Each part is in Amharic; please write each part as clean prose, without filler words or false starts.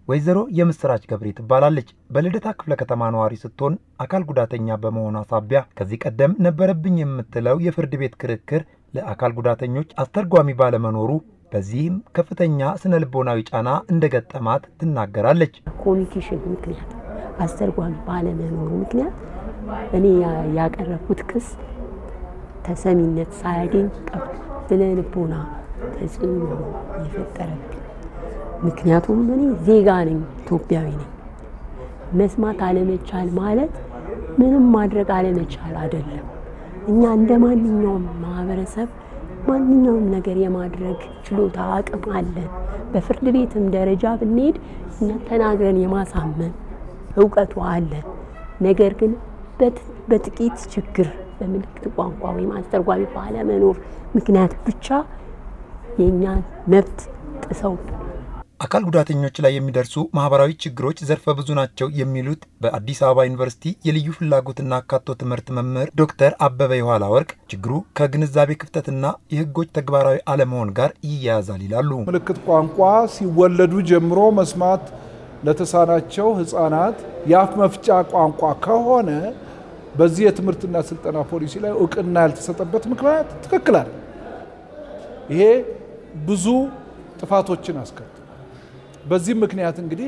ወይዘሮ የምስራች ገብሬ ትባላለች። በልደታ ክፍለ ከተማ ነዋሪ ስትሆን አካል ጉዳተኛ በመሆኗ ሳቢያ ከዚህ ቀደም ነበረብኝ የምትለው የፍርድ ቤት ክርክር ለአካል ጉዳተኞች አስተርጓሚ ባለመኖሩ በዚህም ከፍተኛ ስነ ልቦናዊ ጫና እንደገጠማት ትናገራለች። ኮሚኒኬሽን ምክንያት አስተርጓሚ ባለመኖሩ ምክንያት እኔ ያቀረብኩት ክስ ተሰሚነት ሳያገኝ ቀርቷል። ስነ ልቦና ተጽዕኖ የፈጠረብኝ ምክንያቱም እኔ ዜጋ ነኝ፣ ኢትዮጵያዊ ነኝ። መስማት አለመቻል ማለት ምንም ማድረግ አለመቻል አይደለም። እኛ እንደማንኛውም ማህበረሰብ ማንኛውም ነገር የማድረግ ችሎታ አቅም አለን። በፍርድ ቤትም ደረጃ ብንሄድ ተናግረን የማሳመን ዕውቀቱ አለን። ነገር ግን በጥቂት ችግር በምልክት ቋንቋ ወይም አስተርጓሚ ባለመኖር ምክንያት ብቻ የኛን መብት ጥሰው አካል ጉዳተኞች ላይ የሚደርሱ ማህበራዊ ችግሮች ዘርፈ ብዙ ናቸው የሚሉት በአዲስ አበባ ዩኒቨርሲቲ የልዩ ፍላጎትና አካቶ ትምህርት መምህር ዶክተር አበበ የኋላ ወርቅ ችግሩ ከግንዛቤ ክፍተትና የህጎች ተግባራዊ አለመሆን ጋር ይያያዛል ይላሉ። ምልክት ቋንቋ ሲወለዱ ጀምሮ መስማት ለተሳናቸው ህፃናት የአፍ መፍቻ ቋንቋ ከሆነ በዚህ የትምህርትና ስልጠና ፖሊሲ ላይ እውቅና ያልተሰጠበት ምክንያት ትክክል አይደለም። ይሄ ብዙ ጥፋቶችን አስከትሏል። በዚህ ምክንያት እንግዲህ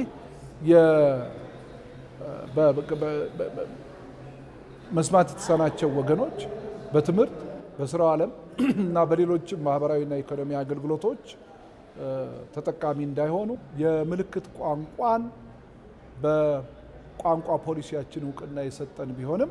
መስማት የተሳናቸው ወገኖች በትምህርት በስራው ዓለም እና በሌሎች ማህበራዊና ኢኮኖሚ አገልግሎቶች ተጠቃሚ እንዳይሆኑ የምልክት ቋንቋን በቋንቋ ፖሊሲያችን እውቅና የሰጠን ቢሆንም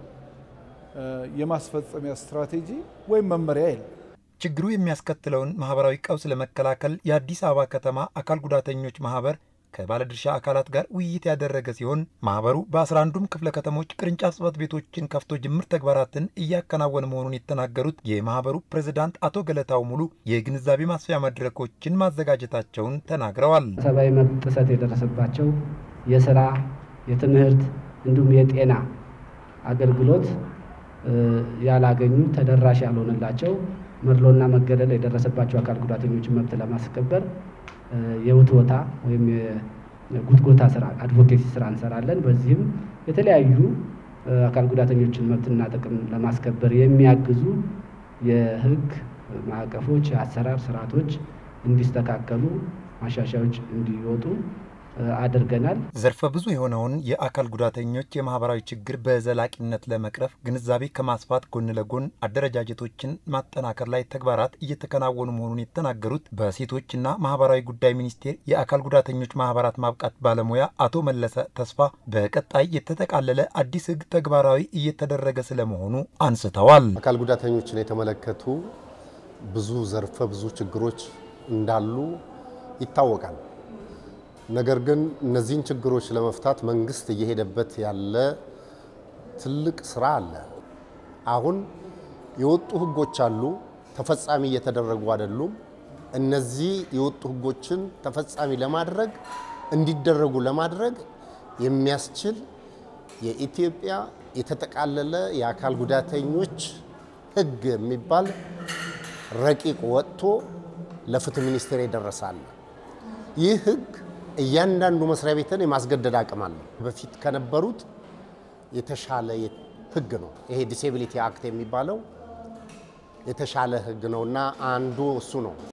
የማስፈጸሚያ ስትራቴጂ ወይም መመሪያ የለም። ችግሩ የሚያስከትለውን ማህበራዊ ቀውስ ለመከላከል የአዲስ አበባ ከተማ አካል ጉዳተኞች ማህበር ከባለድርሻ አካላት ጋር ውይይት ያደረገ ሲሆን ማህበሩ በ11ዱም ክፍለ ከተሞች ቅርንጫፍ ጽሕፈት ቤቶችን ከፍቶ ጅምር ተግባራትን እያከናወነ መሆኑን የተናገሩት የማህበሩ ፕሬዝዳንት አቶ ገለታው ሙሉ የግንዛቤ ማስፊያ መድረኮችን ማዘጋጀታቸውን ተናግረዋል። ሰብአዊ መብት ጥሰት የደረሰባቸው የሥራ፣ የትምህርት እንዲሁም የጤና አገልግሎት ያላገኙ ተደራሽ ያልሆነላቸው መድሎና መገደል የደረሰባቸው አካል ጉዳተኞችን መብት ለማስከበር የውትወታ ወይም የጉትጎታ ስራ አድቮኬሲ ስራ እንሰራለን። በዚህም የተለያዩ አካል ጉዳተኞችን መብትና ጥቅም ለማስከበር የሚያግዙ የህግ ማዕቀፎች፣ የአሰራር ስርዓቶች እንዲስተካከሉ ማሻሻያዎች እንዲወጡ አድርገናል። ዘርፈ ብዙ የሆነውን የአካል ጉዳተኞች የማህበራዊ ችግር በዘላቂነት ለመቅረፍ ግንዛቤ ከማስፋት ጎን ለጎን አደረጃጀቶችን ማጠናከር ላይ ተግባራት እየተከናወኑ መሆኑን የተናገሩት በሴቶችና ማህበራዊ ጉዳይ ሚኒስቴር የአካል ጉዳተኞች ማህበራት ማብቃት ባለሙያ አቶ መለሰ ተስፋ በቀጣይ የተጠቃለለ አዲስ ህግ ተግባራዊ እየተደረገ ስለመሆኑ አንስተዋል። አካል ጉዳተኞችን የተመለከቱ ብዙ ዘርፈ ብዙ ችግሮች እንዳሉ ይታወቃል። ነገር ግን እነዚህን ችግሮች ለመፍታት መንግስት እየሄደበት ያለ ትልቅ ስራ አለ። አሁን የወጡ ህጎች አሉ፣ ተፈጻሚ እየተደረጉ አይደሉም። እነዚህ የወጡ ህጎችን ተፈጻሚ ለማድረግ እንዲደረጉ ለማድረግ የሚያስችል የኢትዮጵያ የተጠቃለለ የአካል ጉዳተኞች ህግ የሚባል ረቂቅ ወጥቶ ለፍትህ ሚኒስቴር ይደረሳል። ይህ ህግ እያንዳንዱ መስሪያ ቤትን የማስገደድ አቅም አለ። በፊት ከነበሩት የተሻለ ህግ ነው። ይሄ ዲሴቢሊቲ አክት የሚባለው የተሻለ ህግ ነውና አንዱ እሱ ነው።